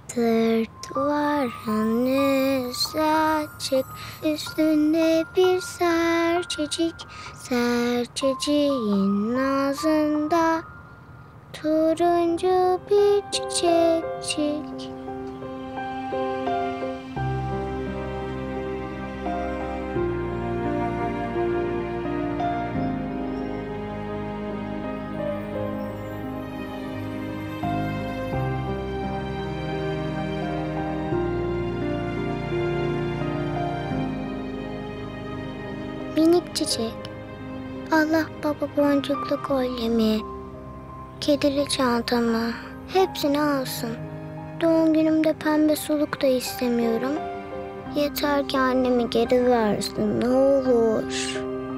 Duvarın üstü açık, üstünde bir serçecik. Serçeciğin ağzında turuncu bir çiçekçik. Minik çiçek, Allah baba boncuklu kolyemi, kedili çantamı, hepsini alsın. Doğum günümde pembe suluk da istemiyorum. Yeter ki annemi geri versin, ne olur.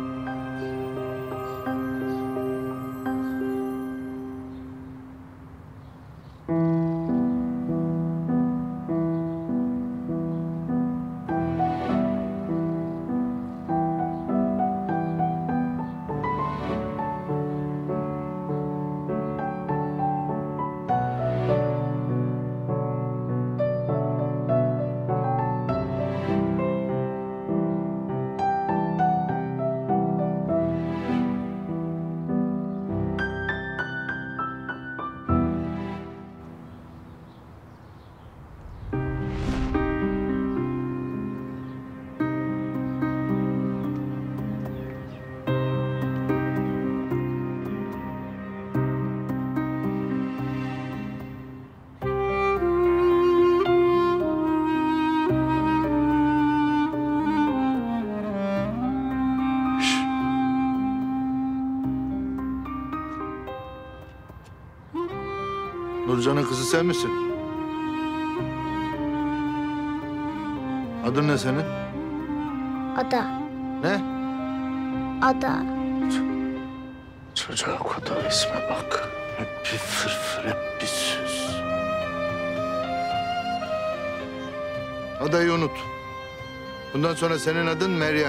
Nurcan'ın kızı sen misin? Adın ne senin? Ada, Ne? Ada. Çocuğa koyduğu isme bak. Hep bir fırfır, hep bir süs. Adayı unut. Bundan sonra senin adın Meryem.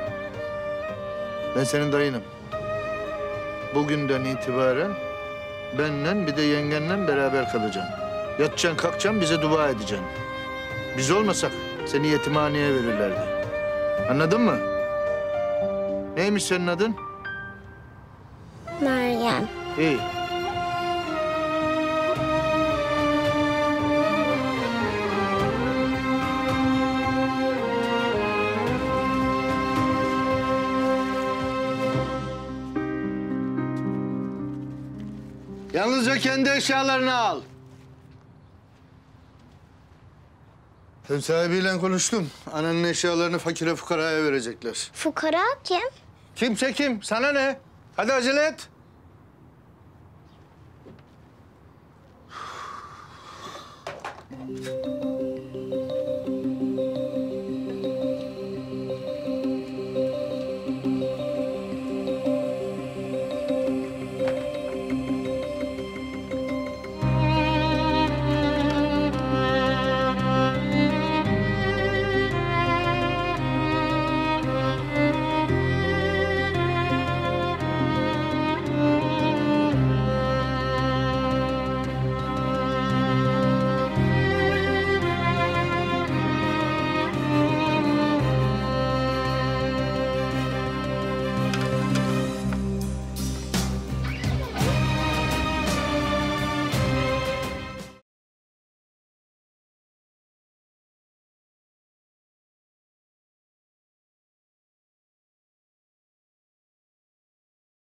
Ben senin dayınım. Bugünden itibaren benle bir de yengenle beraber kalacaksın. Yatacaksın, kalkacaksın, bize dua edeceksin. Biz olmasak seni yetimhaneye verirlerdi. Anladın mı? Neymiş senin adın? Meryem. İyi. Yalnızca kendi eşyalarını al. Ev sahibiyle konuştum. Ananın eşyalarını fakire fukaraya verecekler. Fukara kim? Kimse kim? Sana ne? Hadi acele et.